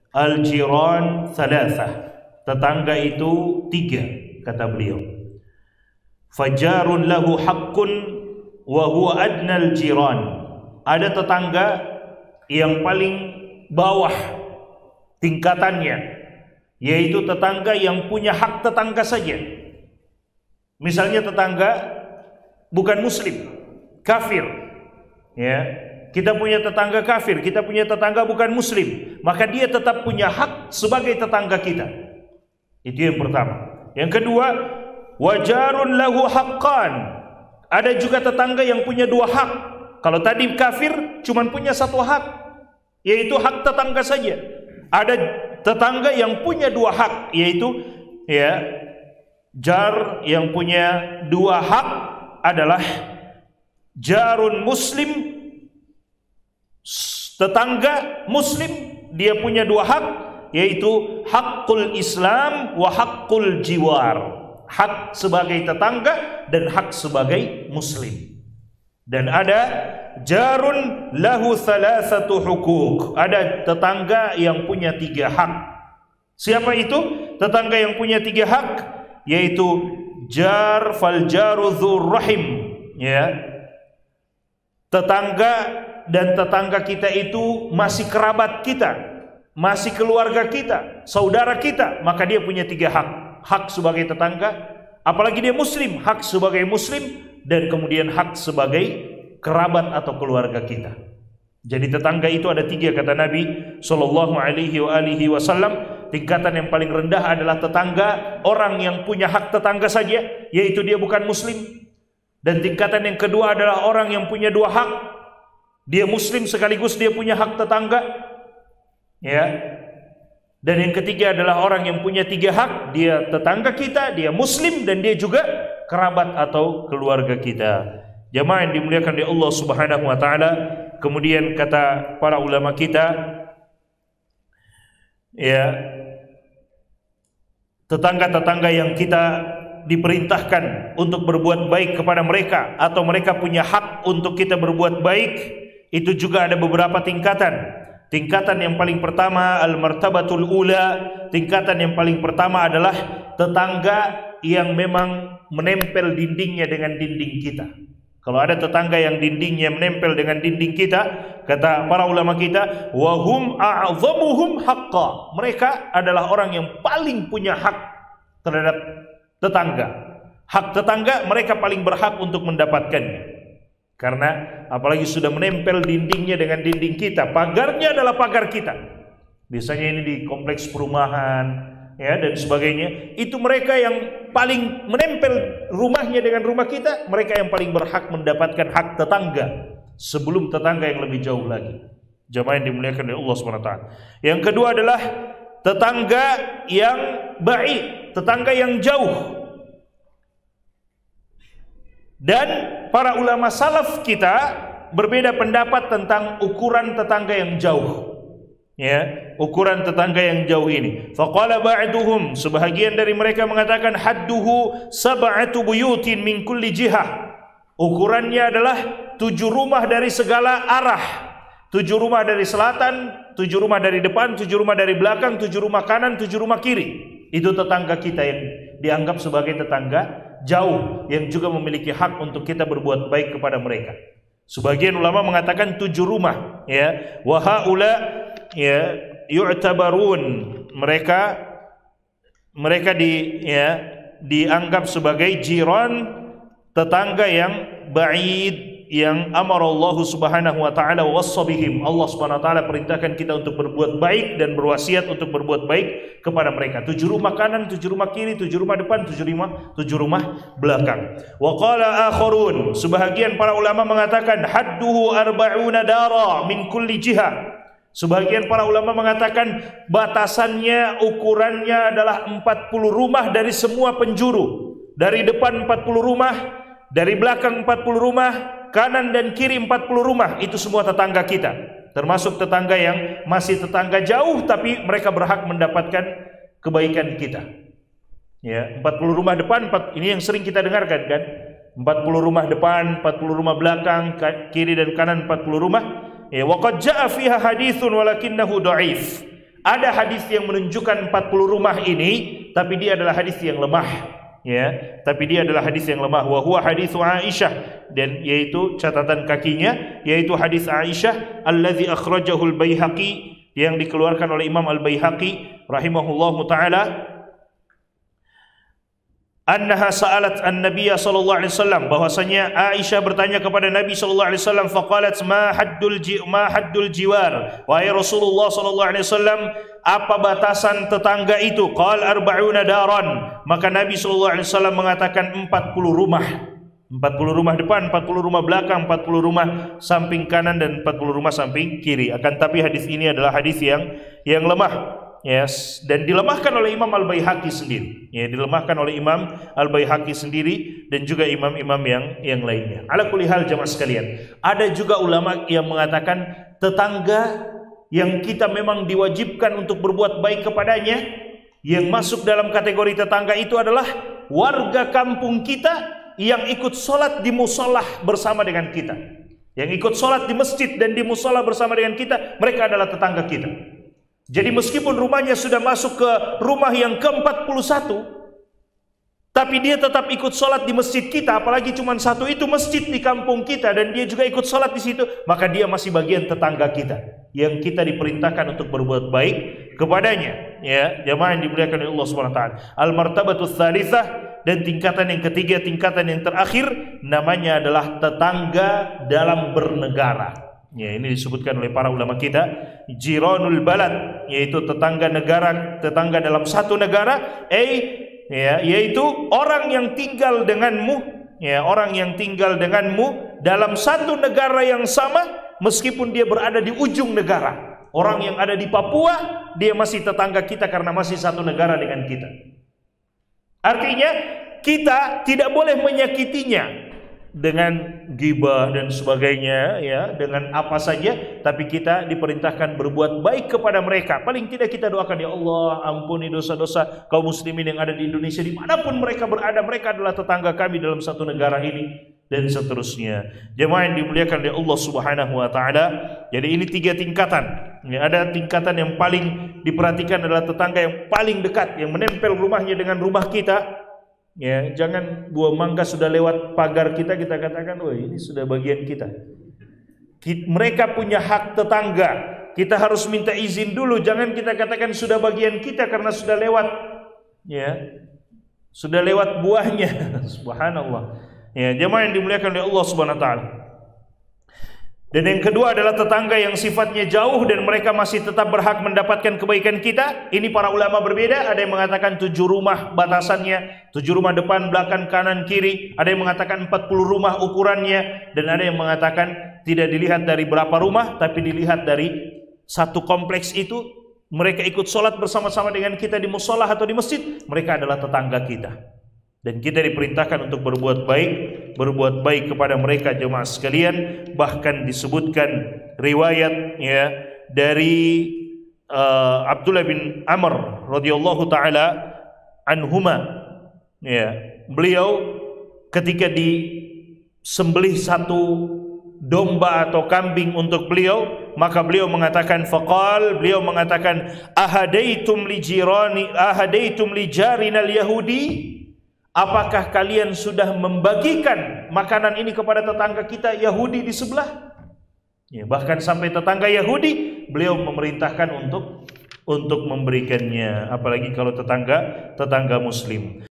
Al-jiran thalathah, tetangga itu 3, kata beliau. Fajarun lahu haqqun wa huwa adnal jiran. Ada tetangga yang paling bawah tingkatannya, yaitu tetangga yang punya hak tetangga saja. Misalnya tetangga bukan muslim, kafir, ya. Kita punya tetangga kafir, kita punya tetangga bukan muslim, maka dia tetap punya hak sebagai tetangga kita. Itu yang pertama. Yang kedua, wajarun lahu haqqan. Ada juga tetangga yang punya 2 hak. Kalau tadi kafir cuman punya 1 hak, yaitu hak tetangga saja. Ada tetangga yang punya 2 hak, yaitu ya, jar yang punya 2 hak adalah jarun muslim, tetangga muslim, dia punya 2 hak, yaitu hakul Islam wa hakul jiwar, hak sebagai tetangga dan hak sebagai muslim. Dan ada jarun lahu thalathatu hukuk, ada tetangga yang punya 3 hak. Siapa itu tetangga yang punya 3 hak? Yaitu jar fal jaru dzur rahim, ya, tetangga, dan tetangga kita itu masih kerabat kita, masih keluarga kita, saudara kita, maka dia punya 3 hak. Hak sebagai tetangga, apalagi dia muslim, hak sebagai muslim, dan kemudian hak sebagai kerabat atau keluarga kita. Jadi tetangga itu ada 3, kata Nabi sallallahu alaihi wasallam. Tingkatan yang paling rendah adalah tetangga orang yang punya hak tetangga saja, yaitu dia bukan muslim. Dan tingkatan yang kedua adalah orang yang punya 2 hak, dia muslim sekaligus dia punya hak tetangga, ya. Dan yang ketiga adalah orang yang punya 3 hak, dia tetangga kita, dia muslim, dan dia juga kerabat atau keluarga kita. Jamaah yang dimuliakan oleh Allah Subhanahu wa taala. Kemudian kata para ulama kita, ya, tetangga-tetangga yang kita diperintahkan untuk berbuat baik kepada mereka, atau mereka punya hak untuk kita berbuat baik, itu juga ada beberapa tingkatan. Tingkatan yang paling pertama, al-martabatul ula, tingkatan yang paling pertama adalah tetangga yang memang menempel dindingnya dengan dinding kita. Kalau ada tetangga yang dindingnya menempel dengan dinding kita, kata para ulama kita, wahum a'zamuhum haqqa, mereka adalah orang yang paling punya hak terhadap tetangga. Hak tetangga mereka paling berhak untuk mendapatkannya. Karena apalagi sudah menempel dindingnya dengan dinding kita, pagarnya adalah pagar kita. Biasanya ini di kompleks perumahan, ya, dan sebagainya. Itu mereka yang paling menempel rumahnya dengan rumah kita, mereka yang paling berhak mendapatkan hak tetangga sebelum tetangga yang lebih jauh lagi. Jamaah yang dimuliakan oleh Allah SWT. Yang kedua adalah tetangga yang ba'id, tetangga yang jauh. Dan para ulama salaf kita berbeda pendapat tentang ukuran tetangga yang jauh, ya, ukuran tetangga yang jauh ini. Faqala ba'duhum, sebahagian dari mereka mengatakan hadduhu sab'atu buyutin min kulli jihah, ukurannya adalah 7 rumah dari segala arah, 7 rumah dari selatan, 7 rumah dari depan, 7 rumah dari belakang, 7 rumah kanan, 7 rumah kiri. Itu tetangga kita yang dianggap sebagai tetangga jauh, yang juga memiliki hak untuk kita berbuat baik kepada mereka. Sebagian ulama mengatakan 7 rumah, ya, wa haula, ya, yu'tabarun, mereka dianggap sebagai jiran, tetangga yang ba'id, yang amarallahu subhanahu wa ta'ala wassabihim. Allah subhanahu wa ta'ala perintahkan kita untuk berbuat baik dan berwasiat untuk berbuat baik kepada mereka. 7 rumah kanan, 7 rumah kiri, 7 rumah depan, 7 rumah belakang. Wa qala akharun, sebahagian para ulama mengatakan hadduhu arba'una dara min kulli jihah. Sebagian para ulama mengatakan batasannya, ukurannya adalah 40 rumah dari semua penjuru. Dari depan 40 rumah, dari belakang 40 rumah, kanan dan kiri 40 rumah. Itu semua tetangga kita, termasuk tetangga yang masih tetangga jauh, tapi mereka berhak mendapatkan kebaikan kita, ya. 40 rumah depan, ini yang sering kita dengarkan kan, 40 rumah depan, 40 rumah belakang, kiri dan kanan 40 rumah, ya. Wa qad jaa fiha haditsun walakinnahu dhaif. Ada hadis yang menunjukkan 40 rumah ini, tapi dia adalah hadis yang lemah. Ya, tapi dia adalah hadis yang lemah. Wa huwa hadis Aisyah, dan yaitu catatan kakinya, yaitu hadis Aisyah allazi akhrajahu al-Baihaqi, yang dikeluarkan oleh Imam Al-Baihaqi rahimahullahu taala. Annaha sa'alat an-nabiy sallallahu alaihi wasallam, bahwasanya Aisyah bertanya kepada Nabi sallallahu alaihi wasallam, faqalat ma haddul jiwar, wahai Rasulullah sallallahu alaihi wasallam, apa batasan tetangga itu? Qal arba'una daran, maka Nabi sallallahu alaihi wasallam mengatakan 40 rumah. 40 rumah depan, 40 rumah belakang, 40 rumah samping kanan, dan 40 rumah samping kiri. Akan tapi hadis ini adalah hadis yang lemah. Yes, dan dilemahkan oleh Imam Al-Baihaqi sendiri. Ya, dilemahkan oleh Imam Al-Baihaqi sendiri dan juga imam-imam yang lainnya. Ala kulli hal jamaah sekalian, ada juga ulama yang mengatakan tetangga yang kita memang diwajibkan untuk berbuat baik kepadanya, yang masuk dalam kategori tetangga itu adalah warga kampung kita yang ikut sholat di musolah bersama dengan kita, yang ikut sholat di masjid dan di musolah bersama dengan kita. Mereka adalah tetangga kita. Jadi meskipun rumahnya sudah masuk ke rumah yang ke-41, tapi dia tetap ikut sholat di masjid kita, apalagi cuma satu itu masjid di kampung kita, dan dia juga ikut sholat di situ, maka dia masih bagian tetangga kita, yang kita diperintahkan untuk berbuat baik kepadanya. Ya, jamaah yang dimuliakan oleh Allah Subhanahu wa taala. Al-martabatus tsalitsah, dan tingkatan yang ketiga, tingkatan yang terakhir, namanya adalah tetangga dalam bernegara. Ya, ini disebutkan oleh para ulama kita, jiranul balad, yaitu tetangga negara, tetangga dalam satu negara, yaitu orang yang tinggal denganmu, ya, orang yang tinggal denganmu dalam satu negara yang sama, meskipun dia berada di ujung negara. Orang yang ada di Papua, dia masih tetangga kita karena masih satu negara dengan kita. Artinya kita tidak boleh menyakitinya dengan ghibah dan sebagainya, ya, dengan apa saja, tapi kita diperintahkan berbuat baik kepada mereka. Paling tidak kita doakan, ya Allah, ampuni dosa-dosa kaum muslimin yang ada di Indonesia, dimanapun mereka berada, mereka adalah tetangga kami dalam satu negara ini, dan seterusnya. Jemaah yang dimuliakan oleh Allah Subhanahu wa taala. Jadi ini 3 tingkatan. Ya, ada tingkatan yang paling diperhatikan adalah tetangga yang paling dekat, yang menempel rumahnya dengan rumah kita. Ya, jangan buah mangga sudah lewat pagar kita katakan, wah ini sudah bagian kita. Mereka punya hak tetangga. Kita harus minta izin dulu. Jangan kita katakan sudah bagian kita karena sudah lewat, ya, sudah lewat buahnya. Subhanallah. Ya, jemaah yang dimuliakan oleh Allah Subhanahu wa taala. Dan yang kedua adalah tetangga yang sifatnya jauh dan mereka masih tetap berhak mendapatkan kebaikan kita. Ini para ulama berbeda. Ada yang mengatakan 7 rumah batasannya, 7 rumah depan, belakang, kanan, kiri. Ada yang mengatakan 40 rumah ukurannya, dan ada yang mengatakan tidak dilihat dari berapa rumah, tapi dilihat dari satu kompleks itu. Mereka ikut sholat bersama-sama dengan kita di musolah atau di masjid, mereka adalah tetangga kita. Dan kita diperintahkan untuk berbuat baik kepada mereka, jemaah sekalian. Bahkan disebutkan riwayat, ya, dari Abdullah bin Amr radhiyallahu taala anhuma, ya, beliau ketika disembelih satu domba atau kambing untuk beliau, maka beliau mengatakan, beliau mengatakan, ahadaitum li jarinal yahudi, apakah kalian sudah membagikan makanan ini kepada tetangga kita Yahudi di sebelah? Ya, bahkan sampai tetangga Yahudi beliau memerintahkan untuk memberikannya, apalagi kalau tetangga Muslim.